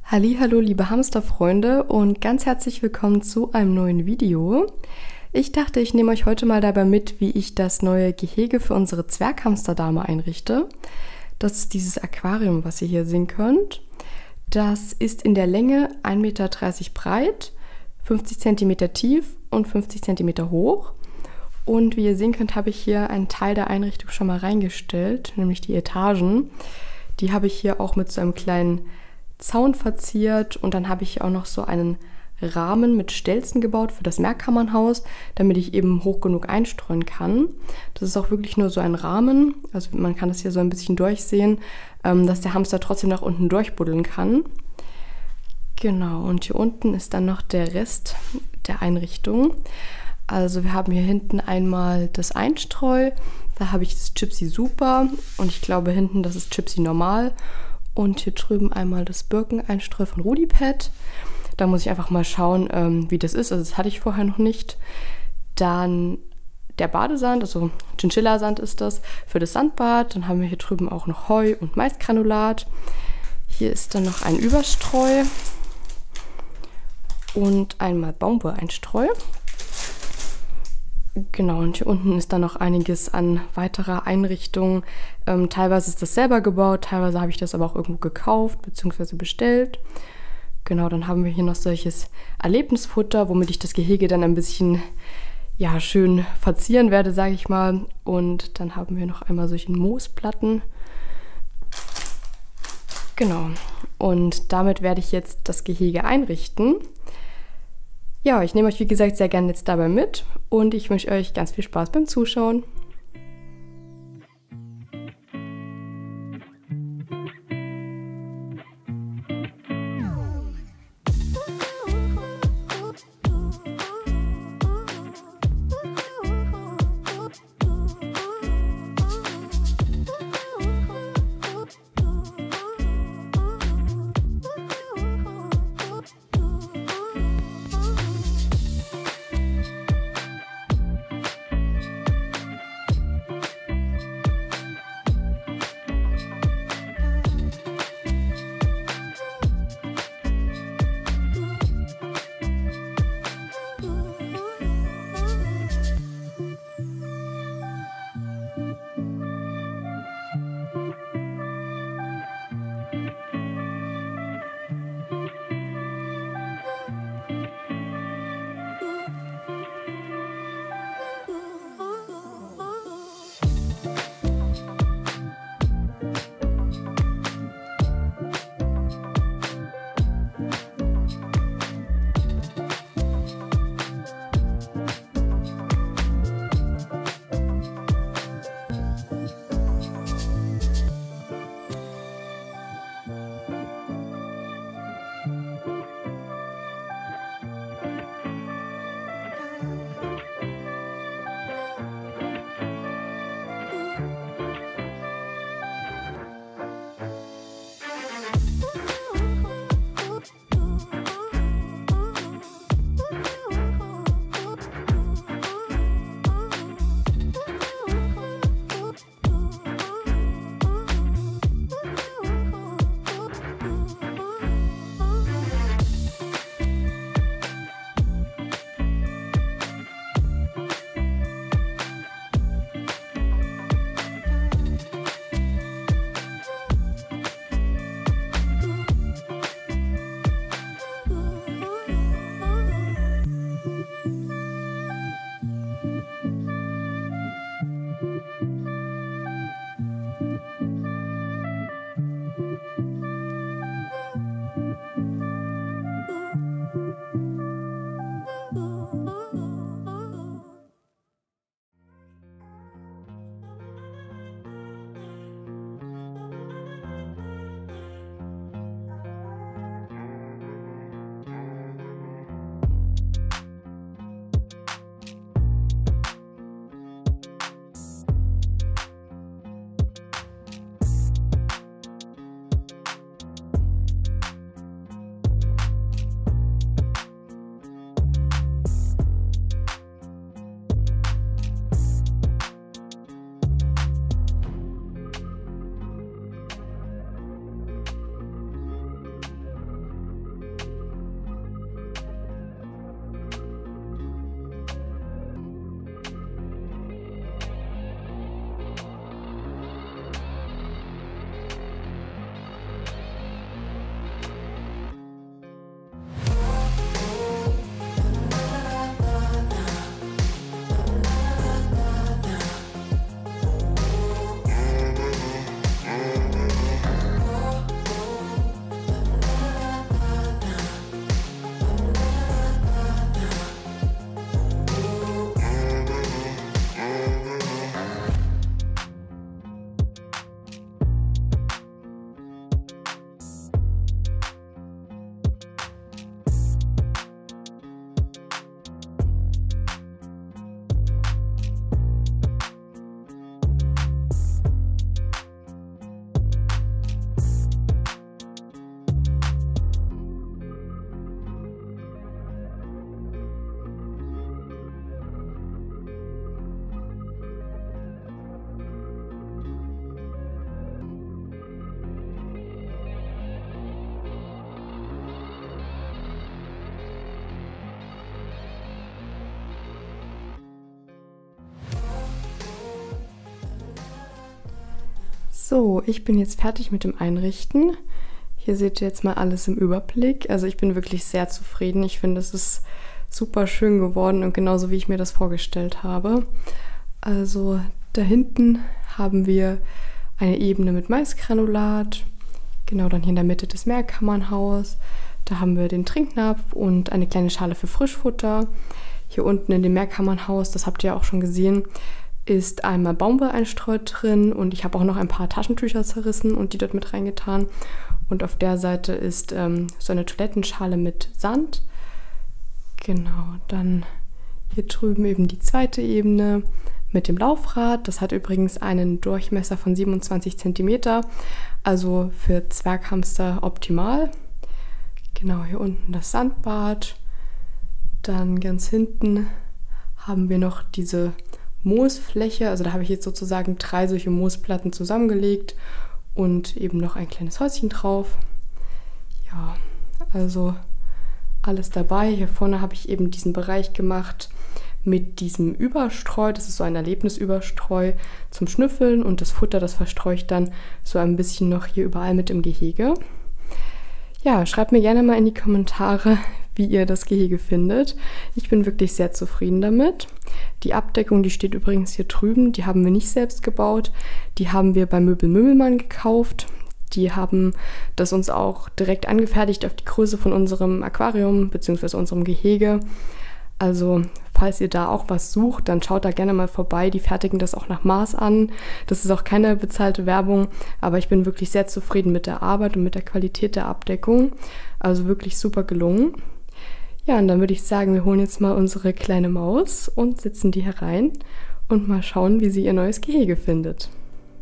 Hallihallo, liebe Hamsterfreunde und ganz herzlich willkommen zu einem neuen Video. Ich dachte, ich nehme euch heute mal dabei mit, wie ich das neue Gehege für unsere Zwerghamsterdame einrichte. Das ist dieses Aquarium, was ihr hier sehen könnt. Das ist in der Länge 1,30 Meter breit, 50 cm tief und 50 cm hoch. Und wie ihr sehen könnt, habe ich hier einen Teil der Einrichtung schon mal reingestellt, nämlich die Etagen. Die habe ich hier auch mit so einem kleinen Zaun verziert und dann habe ich hier auch noch so einen Rahmen mit Stelzen gebaut für das Mehrkammernhaus, damit ich eben hoch genug einstreuen kann. Das ist auch wirklich nur so ein Rahmen, also man kann das hier so ein bisschen durchsehen, dass der Hamster trotzdem nach unten durchbuddeln kann. Genau, und hier unten ist dann noch der Rest der Einrichtung. Also wir haben hier hinten einmal das Einstreu, da habe ich das Gypsy Super und ich glaube hinten das ist Gypsy Normal. Und hier drüben einmal das Birkeneinstreu von Rudipet. Da muss ich einfach mal schauen, wie das ist. Also das hatte ich vorher noch nicht. Dann der Badesand, also Chinchilla-Sand ist das, für das Sandbad. Dann haben wir hier drüben auch noch Heu und Maisgranulat. Hier ist dann noch ein Überstreu und einmal Baumwolleinstreu. Genau, und hier unten ist dann noch einiges an weiterer Einrichtung. Teilweise ist das selber gebaut, teilweise habe ich das aber auch irgendwo gekauft bzw. bestellt. Genau, dann haben wir hier noch solches Erlebnisfutter, womit ich das Gehege dann ein bisschen schön verzieren werde, sage ich mal. Und dann haben wir noch einmal solche Moosplatten. Genau, und damit werde ich jetzt das Gehege einrichten. Ja, ich nehme euch wie gesagt sehr gerne jetzt dabei mit und ich wünsche euch ganz viel Spaß beim Zuschauen. So, ich bin jetzt fertig mit dem Einrichten. Hier seht ihr jetzt mal alles im Überblick. Also ich bin wirklich sehr zufrieden. Ich finde, es ist super schön geworden und genauso wie ich mir das vorgestellt habe. Also da hinten haben wir eine Ebene mit Maisgranulat. Genau, dann hier in der Mitte das Mehrkammernhaus. Da haben wir den Trinknapf und eine kleine Schale für Frischfutter. Hier unten in dem Mehrkammernhaus, das habt ihr auch schon gesehen, ist einmal Baumwolle einstreut drin und ich habe auch noch ein paar Taschentücher zerrissen und die dort mit reingetan. Und auf der Seite ist so eine Toilettenschale mit Sand. Genau, dann hier drüben eben die zweite Ebene mit dem Laufrad. Das hat übrigens einen Durchmesser von 27 cm, also für Zwerghamster optimal. Genau, hier unten das Sandbad. Dann ganz hinten haben wir noch diese Moosfläche. Also da habe ich jetzt sozusagen 3 solche Moosplatten zusammengelegt und eben noch ein kleines Häuschen drauf. Ja, also alles dabei. Hier vorne habe ich eben diesen Bereich gemacht mit diesem Überstreu. Das ist so ein Erlebnisüberstreu zum Schnüffeln und das Futter, das verstreue ich dann so ein bisschen noch hier überall mit im Gehege. Ja, schreibt mir gerne mal in die Kommentare, wie ihr das Gehege findet. Ich bin wirklich sehr zufrieden damit. Die Abdeckung, die steht übrigens hier drüben, die haben wir nicht selbst gebaut. Die haben wir bei Möbel Mümmelmann gekauft. Die haben das uns auch direkt angefertigt auf die Größe von unserem Aquarium bzw. unserem Gehege. Also falls ihr da auch was sucht, dann schaut da gerne mal vorbei. Die fertigen das auch nach Maß an. Das ist auch keine bezahlte Werbung, aber ich bin wirklich sehr zufrieden mit der Arbeit und mit der Qualität der Abdeckung. Also wirklich super gelungen. Ja, und dann würde ich sagen, wir holen jetzt mal unsere kleine Maus und setzen die herein und mal schauen, wie sie ihr neues Gehege findet.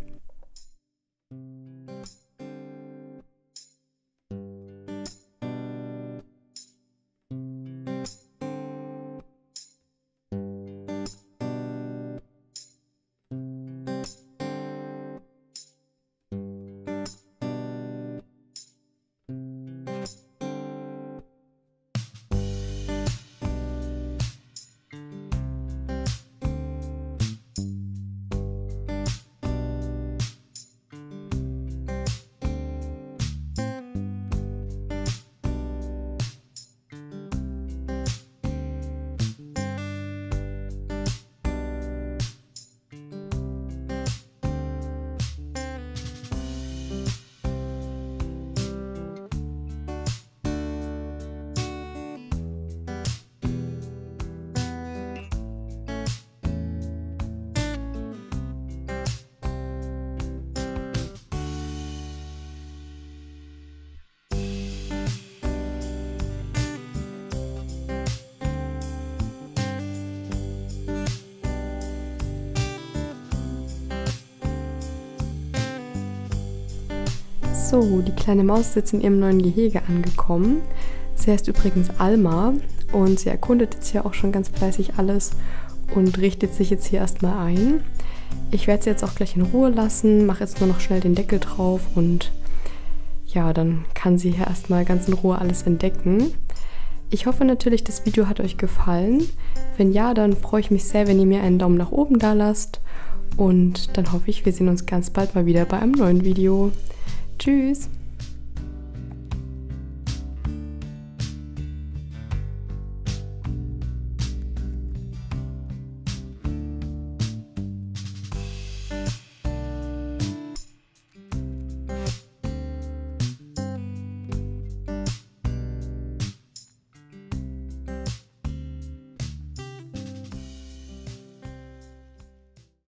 So, die kleine Maus ist jetzt in ihrem neuen Gehege angekommen. Sie heißt übrigens Alma und sie erkundet jetzt hier auch schon ganz fleißig alles und richtet sich jetzt hier erstmal ein. Ich werde sie jetzt auch gleich in Ruhe lassen, mache jetzt nur noch schnell den Deckel drauf und ja, dann kann sie hier erstmal ganz in Ruhe alles entdecken. Ich hoffe natürlich, das Video hat euch gefallen. Wenn ja, dann freue ich mich sehr, wenn ihr mir einen Daumen nach oben da lasst und dann hoffe ich, wir sehen uns ganz bald mal wieder bei einem neuen Video. Tschüss!